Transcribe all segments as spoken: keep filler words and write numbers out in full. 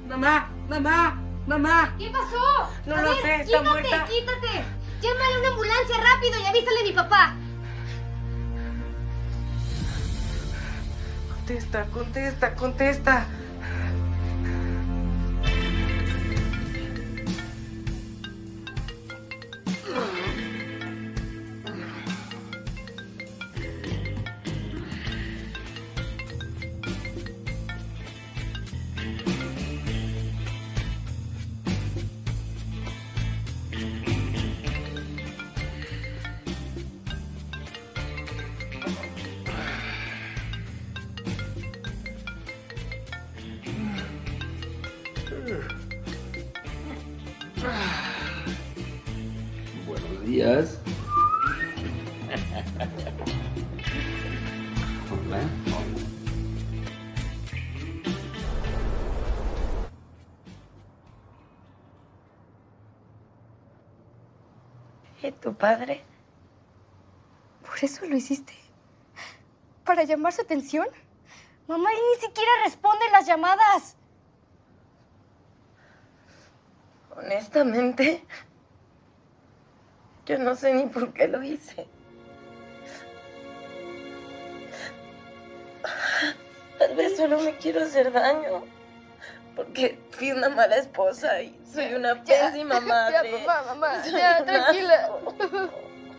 Mamá, mamá, mamá. ¿Qué pasó? No a lo ver, sé, está quítate, muerta. quítate. Llámale a una ambulancia rápido y avísale a mi papá. Contesta, contesta, contesta. Buenos días. Hola. ¿Y tu padre? ¿Por eso lo hiciste? ¿Para llamar su atención? Mamá, él ni siquiera responde las llamadas. Honestamente, yo no sé ni por qué lo hice. Tal vez solo me quiero hacer daño. Porque fui una mala esposa y soy una Ya, pésima madre. Ya, mamá, mamá, Soy ya, un tranquila. asco.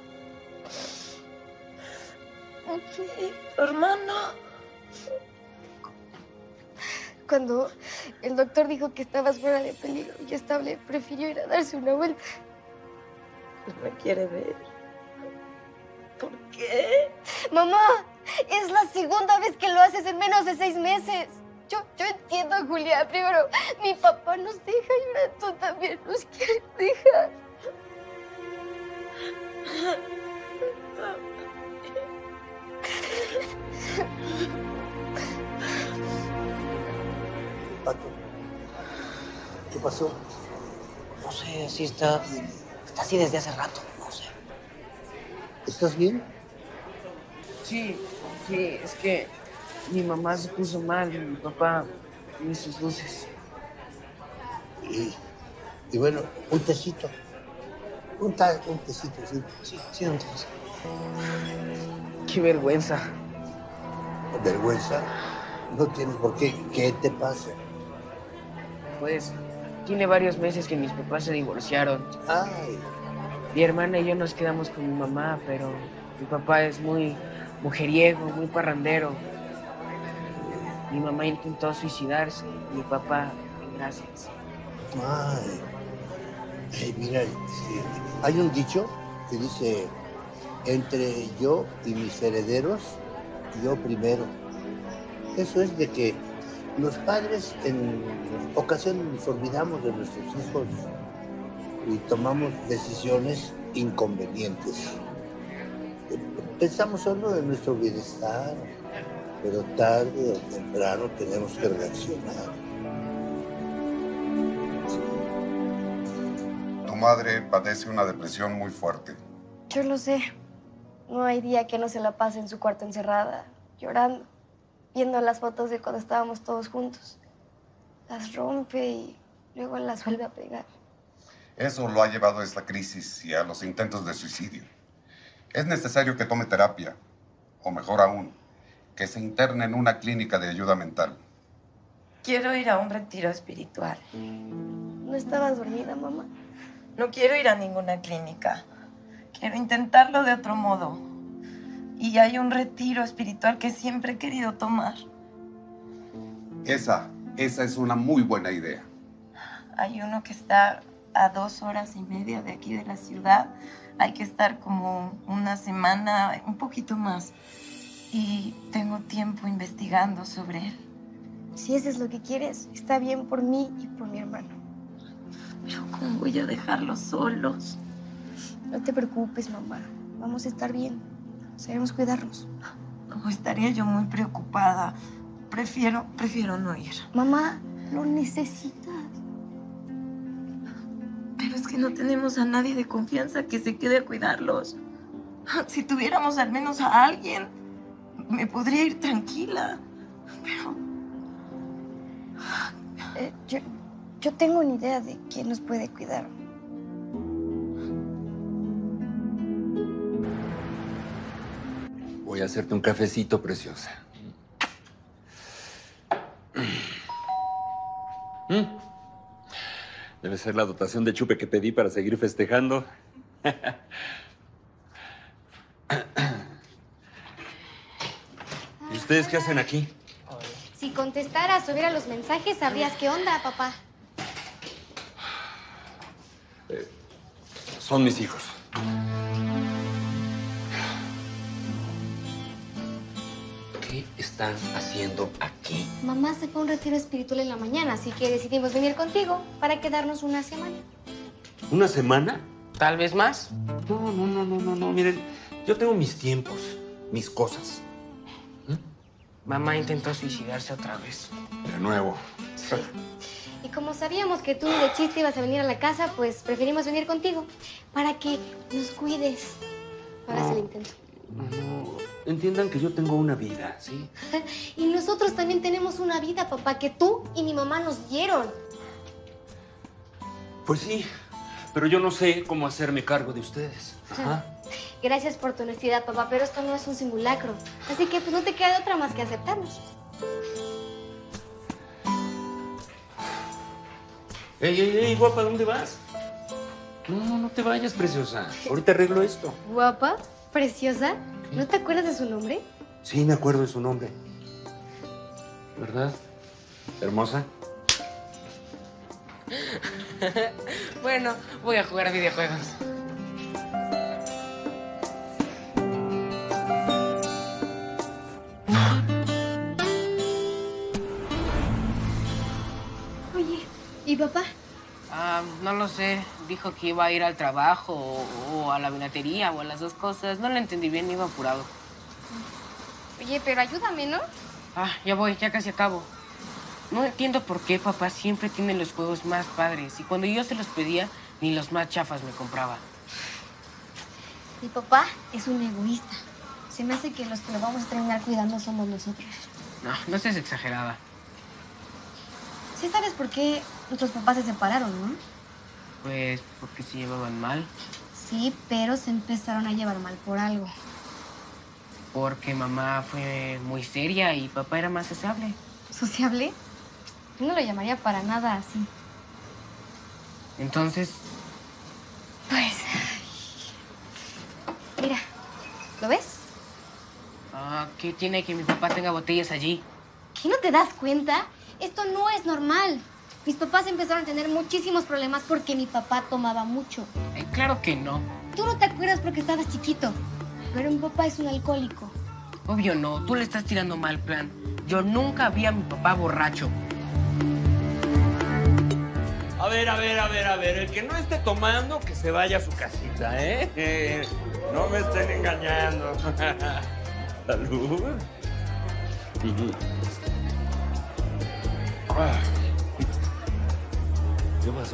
¿Y tu hermano? Cuando el doctor dijo que estabas fuera de peligro y estable, prefirió ir a darse una vuelta. No me quiere ver. ¿Por qué? Mamá, es la segunda vez que lo haces en menos de seis meses. Yo, yo entiendo, Julia. Primero, mi papá nos deja y ahora tú también nos quieres dejar. Pato, ¿qué pasó? No sé, así está. Está así desde hace rato, no sé. ¿Estás bien? Sí, sí, es que mi mamá se puso mal y mi papá y sus luces. Y, y bueno, un tecito. Un, ta, un tecito, sí. Sí, sí, don Tomás. Qué vergüenza. ¿Vergüenza? No tienes por qué. ¿Qué te pasa? Pues tiene varios meses que mis papás se divorciaron. Ay, Mi hermana y yo nos quedamos con mi mamá, pero mi papá es muy mujeriego, muy parrandero. Mi mamá intentó suicidarse, mi papá, gracias. ay. Ay, mira, sí, hay un dicho que dice, entre yo y mis herederos, yo primero. Eso es de que los padres en ocasiones nos olvidamos de nuestros hijos y tomamos decisiones inconvenientes. Pensamos solo en nuestro bienestar, pero tarde o temprano tenemos que reaccionar. Tu madre padece una depresión muy fuerte. Yo lo sé. No hay día que no se la pase en su cuarto encerrada, llorando, viendo las fotos de cuando estábamos todos juntos. Las rompe y luego las vuelve a pegar. Eso lo ha llevado a esta crisis y a los intentos de suicidio. Es necesario que tome terapia, o mejor aún, que se interne en una clínica de ayuda mental. Quiero ir a un retiro espiritual. ¿No estabas dormida, mamá? No quiero ir a ninguna clínica. Quiero intentarlo de otro modo. Y hay un retiro espiritual que siempre he querido tomar. Esa, esa es una muy buena idea. Hay uno que está a dos horas y media de aquí de la ciudad. Hay que estar como una semana, un poquito más. Y tengo tiempo investigando sobre él. Si eso es lo que quieres, está bien por mí y por mi hermano. Pero ¿cómo voy a dejarlos solos? No te preocupes, mamá. Vamos a estar bien. Sabemos cuidarnos. No, estaría yo muy preocupada. Prefiero, prefiero no ir. Mamá, lo necesitas. Pero es que no tenemos a nadie de confianza que se quede a cuidarlos. Si tuviéramos al menos a alguien, me podría ir tranquila. Pero... Eh, yo, yo tengo una idea de quién nos puede cuidar. Voy a hacerte un cafecito, preciosa. Mm. Debe ser la dotación de chupe que pedí para seguir festejando. ¿Y ustedes qué hacen aquí? Si contestaras o vieras los mensajes, sabrías qué onda, papá. Eh, son mis hijos. ¿Qué están haciendo aquí? Mamá se fue a un retiro espiritual en la mañana, así que decidimos venir contigo para quedarnos una semana. ¿Una semana? Tal vez más. No, no, no, no, no, no. Miren, yo tengo mis tiempos, mis cosas. Mamá intentó suicidarse otra vez. De nuevo. Sí. Y como sabíamos que tú ni de chiste ibas a venir a la casa, pues preferimos venir contigo para que nos cuides. Ahora se lo intento. No, entiendan que yo tengo una vida, ¿sí? Y nosotros también tenemos una vida, papá, que tú y mi mamá nos dieron. Pues sí, pero yo no sé cómo hacerme cargo de ustedes. Ajá. Gracias por tu honestidad, papá, pero esto no es un simulacro. Así que pues no te queda de otra más que aceptarnos. Ey, ey, ey, guapa, ¿dónde vas? No, no te vayas, preciosa. Ahorita arreglo esto. ¿Guapa? ¿Preciosa? ¿No te acuerdas de su nombre? Sí, me acuerdo de su nombre. ¿Verdad? Hermosa. Bueno, voy a jugar videojuegos. Oye, ¿y papá? Ah, no lo sé. Dijo que iba a ir al trabajo o, o a la vinatería o a las dos cosas. No lo entendí bien, iba apurado. Oye, pero ayúdame, ¿no? Ah, ya voy, ya casi acabo. No entiendo por qué papá siempre tiene los juegos más padres. Y cuando yo se los pedía, ni los más chafas me compraba. Mi papá es un egoísta. Se me hace que los que lo vamos a terminar cuidando somos nosotros. No, no seas exagerada. Sí sabes por qué nuestros papás se separaron, ¿no? Pues porque se llevaban mal. Sí, pero se empezaron a llevar mal por algo. Porque mamá fue muy seria y papá era más sociable. ¿Sociable? Yo no lo llamaría para nada así. Entonces, Pues... Mira, ¿lo ves? ah, ¿qué tiene que mi papá tenga botellas allí? ¿Qué no te das cuenta? Esto no es normal. Mis papás empezaron a tener muchísimos problemas porque mi papá tomaba mucho. Eh, claro que no. Tú no te acuerdas porque estabas chiquito, pero mi papá es un alcohólico. Obvio no, tú le estás tirando mal plan. Yo nunca vi a mi papá borracho. A ver, a ver, a ver, a ver. El que no esté tomando, que se vaya a su casita, ¿eh? Eh, no me estén engañando. Salud. Ah. ¿Qué pasó?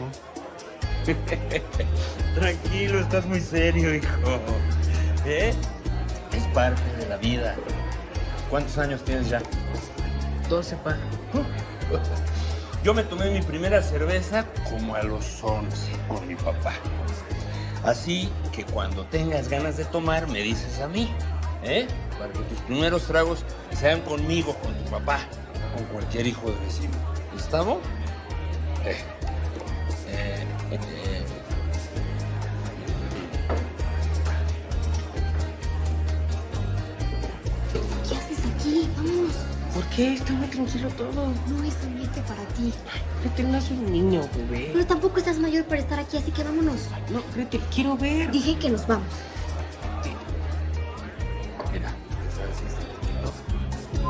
Tranquilo, estás muy serio, hijo. ¿Eh? Es parte de la vida. ¿Cuántos años tienes ya? doce, pa. Yo me tomé mi primera cerveza como a los once con mi papá. Así que cuando tengas ganas de tomar, me dices a mí, ¿eh? Para que tus primeros tragos sean conmigo, con tu papá, con cualquier hijo de vecino. ¿Estamos? Eh, eh, eh. ¿Qué haces aquí? Vámonos. ¿Por qué? Está muy tranquilo todo. No es ambiente para ti. Crete, no es un niño, bebé. Pero tampoco estás mayor para estar aquí, así que vámonos. No, Crete, quiero ver. Dije que nos vamos. Mira, ¿sabes esto?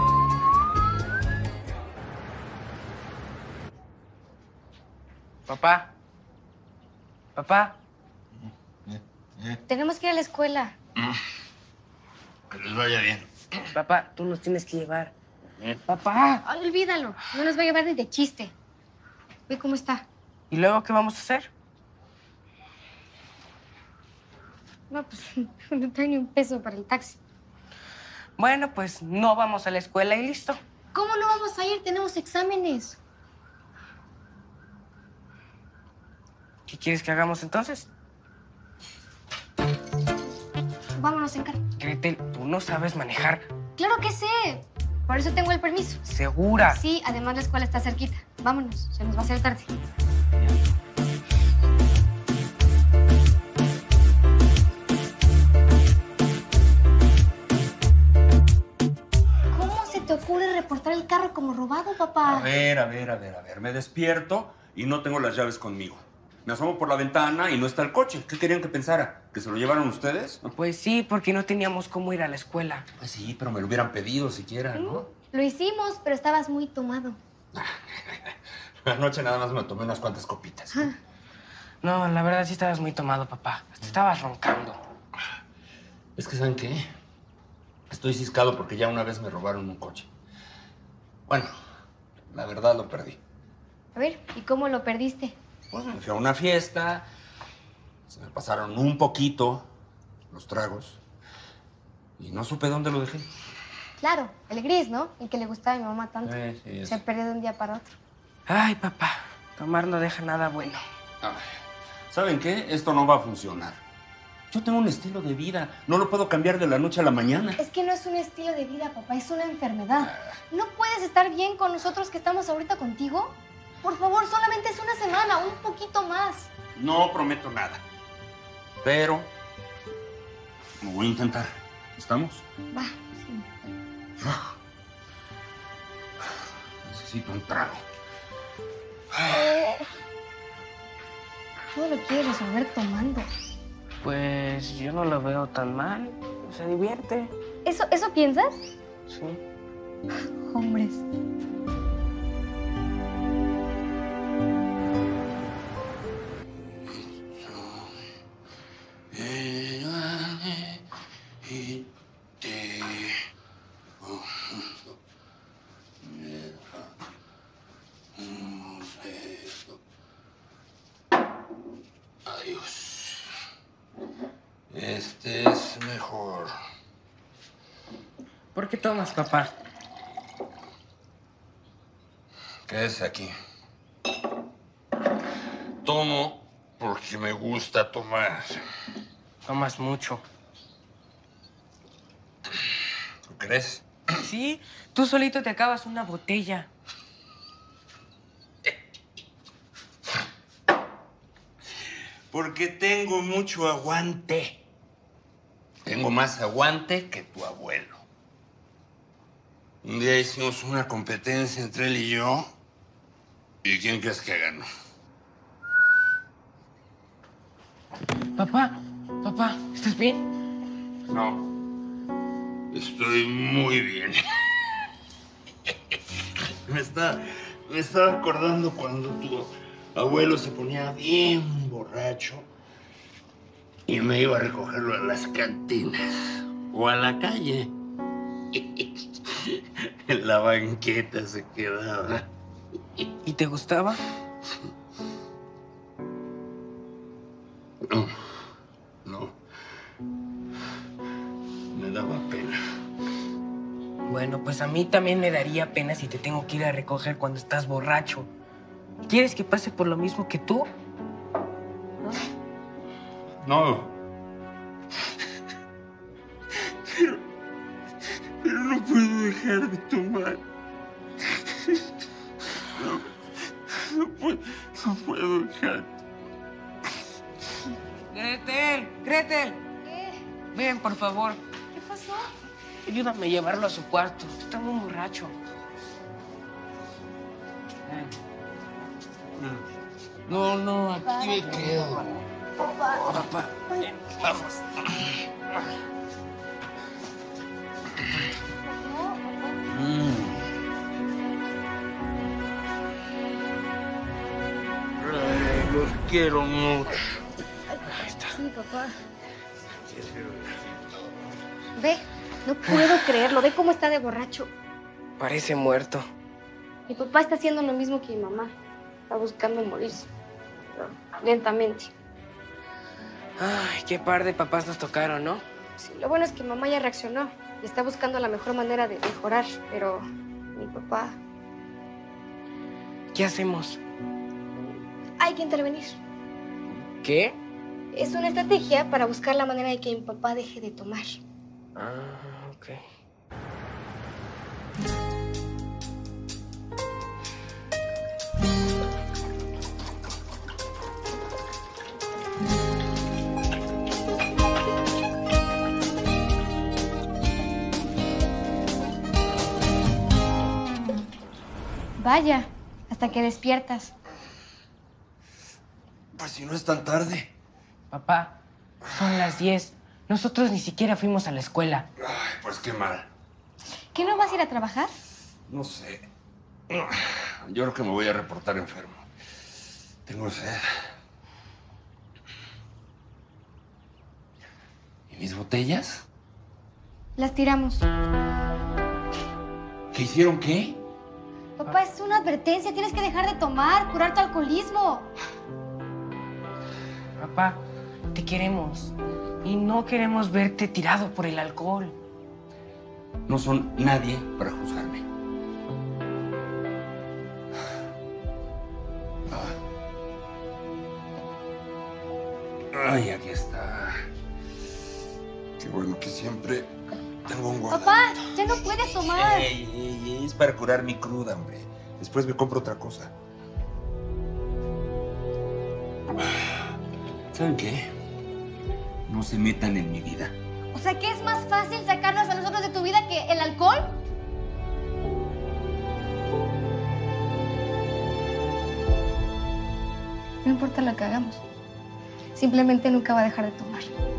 Papá. Papá. Tenemos que ir a la escuela. Que les vaya bien. Papá, tú nos tienes que llevar. Papá. Ay, olvídalo. No nos va a llevar ni de chiste. Ve cómo está. ¿Y luego qué vamos a hacer? No, pues no trae ni un peso para el taxi. Bueno, pues no vamos a la escuela y listo. ¿Cómo no vamos a ir? Tenemos exámenes. ¿Qué quieres que hagamos entonces? Vámonos en carro. Gretel, tú no sabes manejar. Claro que sé. Por eso tengo el permiso. ¿Segura? Sí, además la escuela está cerquita. Vámonos, se nos va a hacer tarde. ¿Cómo se te ocurre reportar el carro como robado, papá? A ver, a ver, a ver, a ver. Me despierto y no tengo las llaves conmigo. Me asomo por la ventana y no está el coche. ¿Qué querían que pensara? ¿Que se lo llevaron ustedes? Pues sí, porque no teníamos cómo ir a la escuela. Pues sí, pero me lo hubieran pedido siquiera, ¿no? Lo hicimos, pero estabas muy tomado. Anoche nada más me tomé unas cuantas copitas. ¿No? No, la verdad sí estabas muy tomado, papá. Hasta estabas roncando. Es que, ¿saben qué? Estoy ciscado porque ya una vez me robaron un coche. Bueno, la verdad lo perdí. A ver, ¿y cómo lo perdiste? Pues me fui a una fiesta, se me pasaron un poquito los tragos y no supe dónde lo dejé. Claro, el gris, ¿no? El que le gustaba a mi mamá tanto. Sí, sí, eso. Se perdió de un día para otro. Ay, papá, tomar no deja nada bueno. Ay, ¿saben qué? Esto no va a funcionar. Yo tengo un estilo de vida, no lo puedo cambiar de la noche a la mañana. Es que no es un estilo de vida, papá, es una enfermedad. ¿No puedes estar bien con nosotros que estamos ahorita contigo? Por favor, solamente es una semana, un poquito más. No prometo nada, pero lo voy a intentar. ¿Estamos? Va, sí. Necesito un trago. Todo lo quieres resolver tomando. Pues yo no lo veo tan mal. Se divierte. ¿Eso, eso piensas? Sí. Hombres. Adiós. Este es mejor. ¿Por qué tomas, papá? Quédese aquí. Tomo porque me gusta tomar. Tomas mucho. ¿Tú crees? Sí, tú solito te acabas una botella. Porque tengo mucho aguante. Tengo más aguante que tu abuelo. Un día hicimos una competencia entre él y yo. ¿Y quién crees que ganó? Papá, papá, ¿estás bien? No. Estoy muy bien. Me está, me estaba acordando cuando tu abuelo se ponía bien borracho y me iba a recogerlo a las cantinas o a la calle. En la banqueta se quedaba. ¿Y te gustaba? No, no. Me daba pena. Bueno, pues a mí también me daría pena si te tengo que ir a recoger cuando estás borracho. ¿Quieres que pase por lo mismo que tú? No. Pero, pero no puedo dejar de tomar. No, no puedo, no puedo dejar. Gretel, Gretel. ¿Qué? Ven, por favor. ¿Qué pasó? Ayúdame a llevarlo a su cuarto. Está muy borracho. No, no, aquí me quedo. Papá. Papá, ven, vamos. Ay, los quiero mucho. Sí, papá. Ve, no puedo creerlo. Ve cómo está de borracho. Parece muerto. Mi papá está haciendo lo mismo que mi mamá. Está buscando morirse. Pero lentamente. Ay, qué par de papás nos tocaron, ¿no? Sí, lo bueno es que mamá ya reaccionó y está buscando la mejor manera de mejorar. Pero mi papá... ¿Qué hacemos? Hay que intervenir. ¿Qué? Es una estrategia para buscar la manera de que mi papá deje de tomar. Ah, ok. Vaya, hasta que despiertas. Pues si no es tan tarde. Papá, son las diez. Nosotros ni siquiera fuimos a la escuela. Ay, pues qué mal. ¿Qué no vas a ir a trabajar? No sé. Yo creo que me voy a reportar enfermo. Tengo sed. ¿Y mis botellas? Las tiramos. ¿Qué hicieron qué? Papá, es una advertencia. Tienes que dejar de tomar, curar tu alcoholismo. Papá, te queremos. Y no queremos verte tirado por el alcohol. No son nadie para juzgarme. Ay, aquí está. Qué bueno que siempre tengo un guardado. Papá, ya no puedes tomar. Ey, ey, ey, es para curar mi cruda, hombre. Después me compro otra cosa. ¿Saben qué? No se metan en mi vida. O sea, ¿qué es más fácil sacarnos a nosotros de tu vida que el alcohol? No importa lo que hagamos. Simplemente nunca va a dejar de tomar.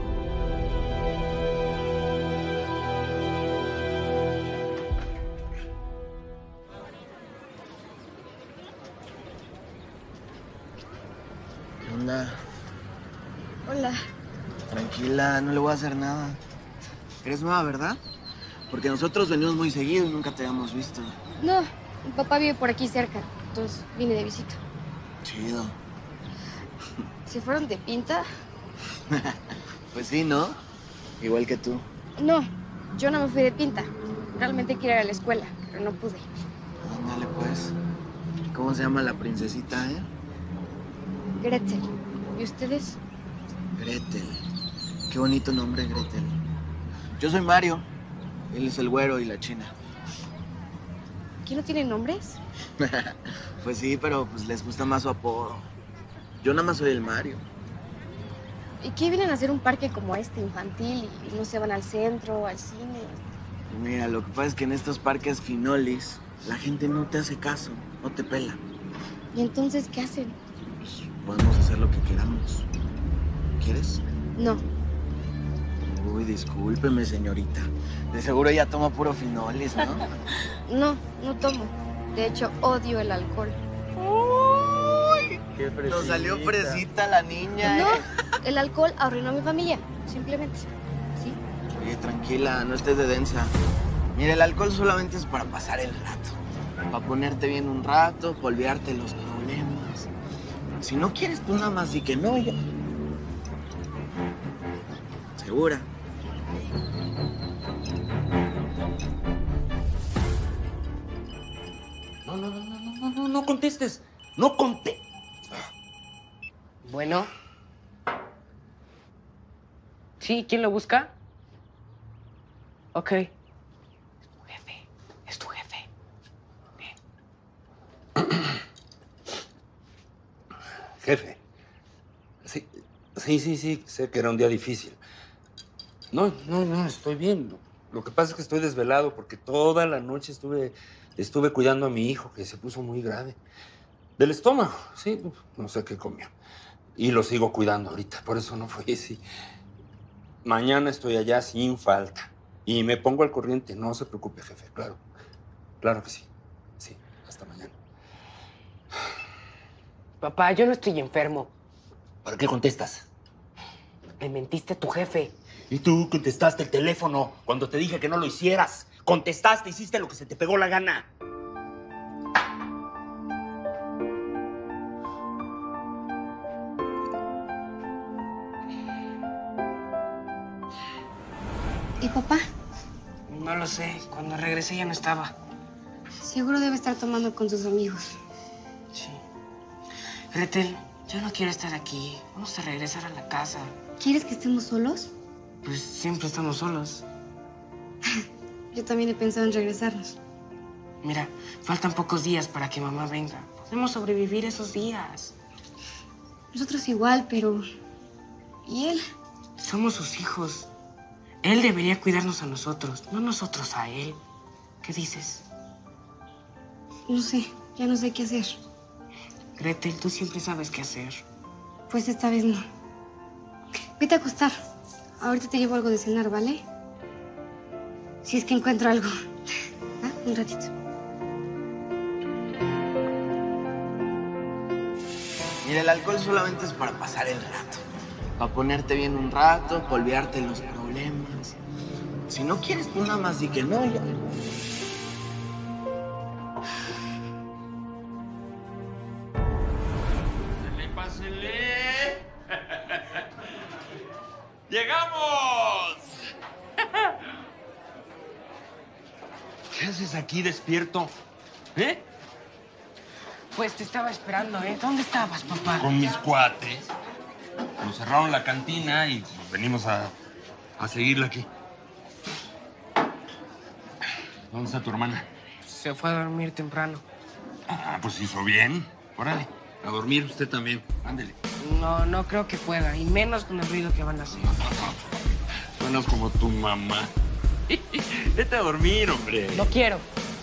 ¿Qué onda? Hola. Tranquila, no le voy a hacer nada. Eres nueva, ¿verdad? Porque nosotros venimos muy seguido y nunca te habíamos visto. No, mi papá vive por aquí cerca, entonces vine de visita. Chido. ¿Se fueron de pinta? Pues sí, ¿no? Igual que tú. No, yo no me fui de pinta. Realmente quería ir a la escuela, pero no pude. Ándale, pues. ¿Cómo se llama la princesita, eh? Gretel. ¿Y ustedes? Gretel. Qué bonito nombre, Gretel. Yo soy Mario. Él es el güero y la china. ¿Aquí no tienen nombres? Pues sí, pero pues les gusta más su apodo. Yo nada más soy el Mario. ¿Y qué vienen a hacer un parque como este, infantil, y no se van al centro, al cine? Mira, lo que pasa es que en estos parques finolis la gente no te hace caso, no te pela. ¿Y entonces qué hacen? Pues podemos hacer lo que queramos. ¿Quieres? No. Uy, discúlpeme, señorita. De seguro ella toma puro finolis, ¿no? No, no tomo. De hecho, odio el alcohol. ¡Uy! Qué fresita. Nos salió fresita la niña, No, ¿eh? el alcohol arruinó a mi familia. Simplemente. ¿Sí? Oye, tranquila, no estés de densa. Mira, el alcohol solamente es para pasar el rato. Para ponerte bien un rato, para olvidarte los problemas. Si no quieres, pues nada más di que no, ya. ¿Segura? No, no, no, no, no, no, no contestes. No conté. Bueno. ¿Sí? ¿Quién lo busca? Ok. Es tu jefe. Es tu jefe. Bien. Jefe. Sí, sí, sí, sí, sé que era un día difícil. No, no, no, estoy bien. Lo que pasa es que estoy desvelado porque toda la noche estuve, estuve cuidando a mi hijo, que se puso muy grave. Del estómago, sí, no sé qué comió. Y lo sigo cuidando ahorita, por eso no fui así. Mañana estoy allá sin falta. Y me pongo al corriente, no se preocupe, jefe, claro. Claro que sí. Sí, hasta mañana. Papá, yo no estoy enfermo. ¿Para qué contestas? Le mentiste a tu jefe. Y tú contestaste el teléfono cuando te dije que no lo hicieras. Contestaste, hiciste lo que se te pegó la gana. ¿Y papá? No lo sé. Cuando regresé ya no estaba. Seguro debe estar tomando con sus amigos. Sí. Gretel, Yo no quiero estar aquí. Vamos a regresar a la casa. ¿Quieres que estemos solos? Pues siempre estamos solos. Yo también he pensado en regresarnos. Mira, faltan pocos días para que mamá venga. Podemos sobrevivir esos días. Nosotros igual, pero... ¿y él? Somos sus hijos. Él debería cuidarnos a nosotros, no nosotros a él. ¿Qué dices? No sé, ya no sé qué hacer. Gretel, tú siempre sabes qué hacer. Pues esta vez no. Vete a acostar. Ahorita te llevo algo de cenar, ¿vale? Si es que encuentro algo. ¿Ah? Un ratito. Mira, el alcohol solamente es para pasar el rato. Para ponerte bien un rato, para olvidarte los problemas. Si no quieres, pues nada más di que no, ya. ¡Pásele, pásele! ¡Llegamos! ¿Qué haces aquí despierto? ¿Eh? Pues te estaba esperando, ¿eh? ¿Dónde estabas, papá? Con mis cuates. Nos cerraron la cantina y venimos a, a seguirla aquí. ¿Dónde está tu hermana? Se fue a dormir temprano. Ah, pues hizo bien. Órale, a dormir usted también. Ándele. No, no creo que pueda, y menos con el ruido que van a hacer. Suenas como tu mamá. Vete a dormir, hombre. No quiero.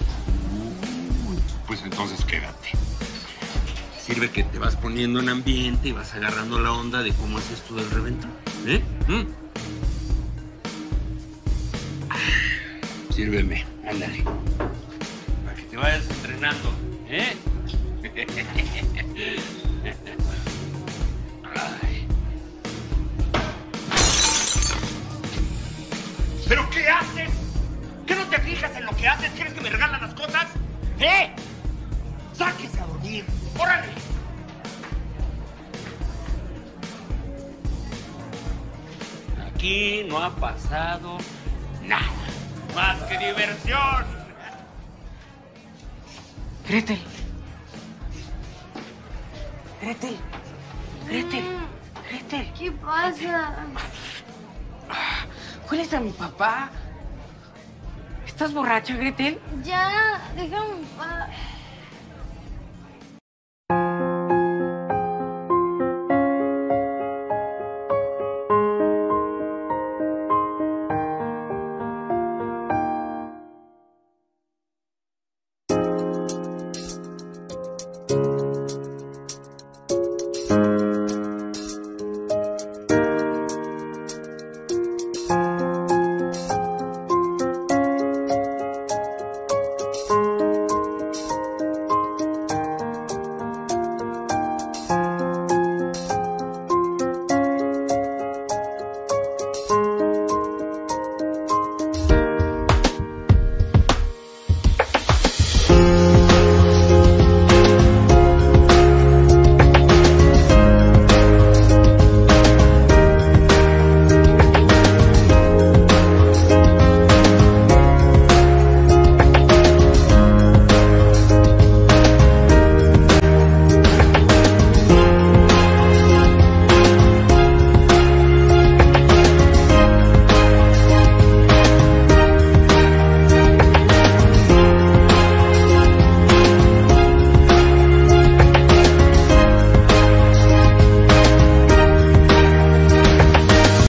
Pues entonces quédate. Sirve que te vas poniendo en ambiente y vas agarrando la onda de cómo es esto del reventón. ¿Eh? ¿Mm? Sírveme, ándale. Para que te vayas entrenando, ¿eh? Ay. ¿Pero qué haces? ¿Qué no te fijas en lo que haces? ¿Quieres que me regalan las cosas? ¿Eh? ¡Sáquese a dormir! ¡Órale! Aquí no ha pasado nada más que diversión. Gretel. Gretel. Gretel. Gretel. ¿Qué pasa? ¿Hueles a mi papá? ¿Estás borracha, Gretel? Ya, déjame en paz.